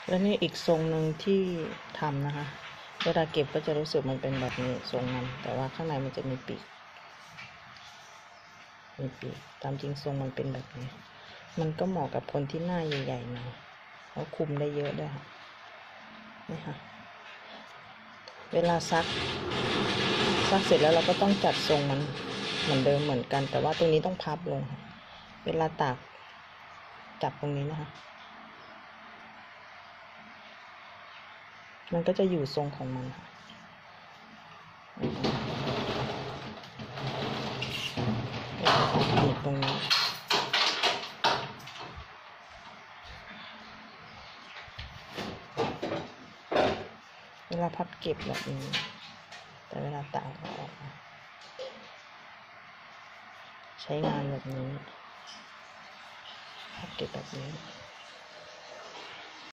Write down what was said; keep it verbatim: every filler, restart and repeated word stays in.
และนี่อีกทรงหนึ่งที่ทำนะคะเวลาเก็บก็จะรู้สึกมันเป็นแบบนี้ทรงมันแต่ว่าข้างในมันจะมีปีกมีปีกตามจริงทรงมันเป็นแบบนี้มันก็เหมาะกับคนที่หน้าใหญ่ๆหน่อยเขาคุมได้เยอะด้วยค่ะนี่ค่ะเวลาซักซักเสร็จแล้วเราก็ต้องจัดทรงมันเหมือนเดิมเหมือนกันแต่ว่าตรงนี้ต้องพับลงเวลาตากจับตรงนี้นะคะมันก็จะอยู่ทรงของมันค่ะหนีบตรงนี้เวลาพับเก็บแบบนี้แต่เวลาตากออกใช้งานแบบนี้พับเก็บแบบนี้